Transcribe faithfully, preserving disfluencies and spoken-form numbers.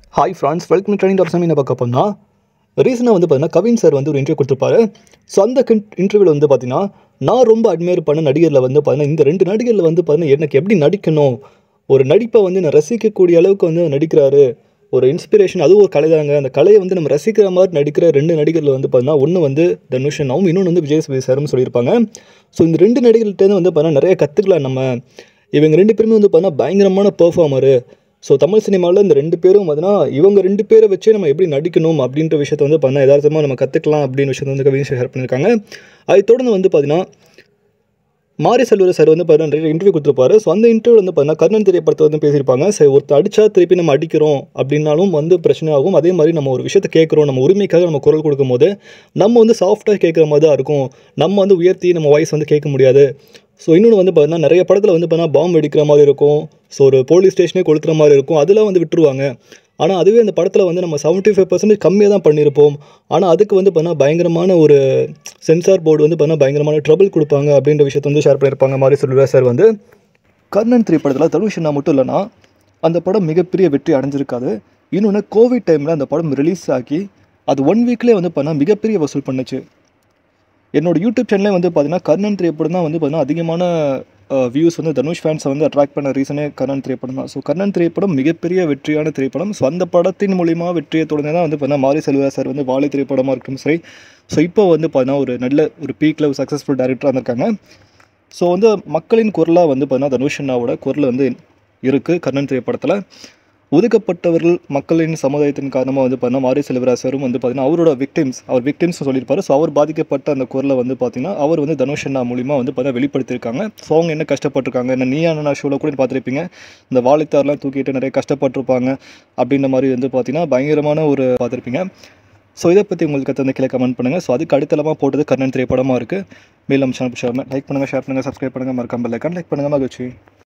Hi friends welcome training dot என்ன பார்க்க போனால் ரீசனாக வந்து பார்த்தீங்கன்னா கவின் சார் வந்து ஒரு இன்டர்வியூ கொடுத்துருப்பாரு. ஸோ அந்த இன்டர்வியூவில் வந்து பார்த்தீங்கன்னா நான் ரொம்ப அட்மையர் பண்ண நடிகரில் வந்து பார்த்தீங்கன்னா இந்த ரெண்டு நடிகரில் வந்து பார்த்தீங்கன்னா எனக்கு எப்படி நடிக்கணும், ஒரு நடிப்பை வந்து நான் ரசிக்கக்கூடிய அளவுக்கு வந்து நடிக்கிறாரு, ஒரு இன்ஸ்பிரேஷன், அதுவும் ஒரு கலை தாங்க. அந்த கலையை வந்து நம்ம ரசிக்கிற மாதிரி நடிக்கிற ரெண்டு நடிகரில் வந்து பார்த்தீங்கன்னா ஒன்று வந்து தனுஷ் அண்ணாவும் இன்னொன்று வந்து விஜய் சேதுபதி சாரும் சொல்லியிருப்பாங்க. ஸோ இந்த ரெண்டு நடிகர்கள்ட்டேருந்து வந்து பார்த்தீங்கன்னா நிறைய கற்றுக்கலாம் நம்ம. இவங்க ரெண்டு பேருமே வந்து பார்த்தீங்கன்னா பயங்கரமான பெர்ஃபார்மரு. ஸோ தமிழ் சினிமாவில் இந்த ரெண்டு பேரும் பார்த்தீங்கன்னா இவங்க ரெண்டு பேரை வச்சே நம்ம எப்படி நடிக்கணும் அப்படின்ற விஷயத்தை வந்து பார்த்தீங்கன்னா யதார்த்தமாக நம்ம கற்றுக்கலாம் அப்படின்னு விஷயத்தை வந்து கவின் ஷேர் பண்ணியிருக்காங்க. அதை தொடர்ந்து வந்து பார்த்தீங்கன்னா மாரி செல்வராஜ் சார் வந்து பார்த்தீங்கன்னா நிறைய இன்டர்வியூ கொடுத்துருப்பாரு. ஸோ அந்த இன்டர்வியூ வந்து பார்த்தீங்கன்னா கர்ணன் திரைப்படத்தை வந்து பேசியிருப்பாங்க. சரி, ஒருத்தர் அடித்தா திருப்பி நம்ம அடிக்கிறோம் அப்படின்னாலும் வந்து பிரச்சனை ஆகும். அதே மாதிரி நம்ம ஒரு விஷயத்தை கேட்குறோம், நம்ம உரிமைக்காக நம்ம குரல் கொடுக்கும் போது நம்ம வந்து சாஃப்டாக கேட்குற மாதிரி தான் இருக்கும். நம்ம வந்து உயர்த்தி நம்ம வாய்ஸ் வந்து கேட்க முடியாது. ஸோ இன்னொன்று வந்து பார்த்தீங்கன்னா நிறைய படத்தில் வந்து பார்த்தீங்கன்னா பாம்பு வெடிக்கிற மாதிரி இருக்கும். ஸோ ஒரு போலீஸ் ஸ்டேஷனே கொளுத்துற மாதிரி இருக்கும். அதெல்லாம் வந்து விட்டுருவாங்க. ஆனால் அதுவே அந்த படத்தில் வந்து நம்ம செவன்ட்டி ஃபைவ் பர்சன்டேஜ் கம்மியாக தான் பண்ணியிருப்போம். ஆனால் அதுக்கு வந்து பார்த்தீங்கன்னா பயங்கரமான ஒரு சென்சார் போர்டு வந்து பார்த்தீங்கன்னா பயங்கரமான ட்ரபிள் கொடுப்பாங்க அப்படின்ற விஷயத்தை வந்து ஷேர் பண்ணியிருப்பாங்க மாரி செல்வராஜ் சார் வந்து. கர்ணன் திரைப்படத்தில் தனுஷ் அண்ணா மட்டும் இல்லைனா அந்த படம் மிகப்பெரிய வெற்றி அடைஞ்சிருக்காது. இன்னொன்று கோவிட் டைமில் அந்த படம் ரிலீஸ் ஆகி அது ஒன் வீக்லேயே வந்து பார்த்தீங்கன்னா மிகப்பெரிய வசூல் பண்ணுச்சு. என்னோட யூடியூப் சேனலே வந்து பார்த்தீங்கன்னா கர்ணன் திரைப்படம் தான் வந்து பார்த்தீங்கன்னா அதிகமான வியூஸ் வந்து தனுஷ் ஃபேன்ஸை வந்து அட்ராக்ட் பண்ண ரீசனே கர்ணன் திரைப்படம் தான். ஸோ கர்ணன் திரைப்படம் மிகப்பெரிய வெற்றியான திரைப்படம். ஸோ அந்த படத்தின் மூலிமா வெற்றியை தொடர்ந்து தான் வந்து பார்த்தீங்கன்னா மாரி செல்வராஜ் சார் வந்து வாழை திரைப்படமாக இருக்கட்டும் சரி. ஸோ இப்போ வந்து பார்த்தீங்கன்னா ஒரு நல்ல ஒரு பீக்கில் ஒரு சக்ஸஸ்ஃபுல் டைரக்டராக இருந்திருக்காங்க. ஸோ வந்து மக்களின் குரலாக வந்து பார்த்தீங்கன்னா தனுஷ் அண்ணாவோட குரல் வந்து இருக்குது கர்ணன் திரைப்படத்தில். ஒதுக்கப்பட்டவர்கள் மக்களின் சமுதாயத்தின் காரணமாக வந்து பார்த்தீங்கன்னா மாரி செல்வராஜ் சாரும் வந்து பார்த்தீங்கன்னா அவரோட விக்டிம்ஸ் அவர் விக்டிம்ஸ் சொல்லியிருப்பாரு. ஸோ அவர் பாதிக்கப்பட்ட அந்த குரலை வந்து பார்த்தீங்கன்னா அவர் வந்து தனுஷ் அண்ணா மூலிமா வந்து பார்த்தீங்கன்னா வெளிப்படுத்தியிருக்காங்க. ஸோ அவங்க என்ன கஷ்டப்பட்டிருக்காங்க, என்ன நீயா நானா ஷோவில் கூட பார்த்துருப்பீங்க, இந்த வாழைத்தாரெலாம் தூக்கிட்டு நிறைய கஷ்டப்பட்டிருப்பாங்க அப்படின்ற மாதிரி வந்து பார்த்தீங்கன்னா பயங்கரமான ஒரு பார்த்துருப்பீங்க. ஸோ இதை பற்றி உங்களுக்கு கற்று கீழே கமெண்ட் பண்ணுங்கள். ஸோ அதுக்கு அடுத்தலமாக போட்டது கர்ணன் திரைப்படமாக இருக்குது. மேலும் சேனல் லைக் பண்ணுங்கள், ஷேர் பண்ணுங்கள், சப்ஸ்கிரைப் பண்ணுங்கள், மறக்காம பெல் ஐகான் லைக் பண்ணுங்கள். மகிழ்ச்சி.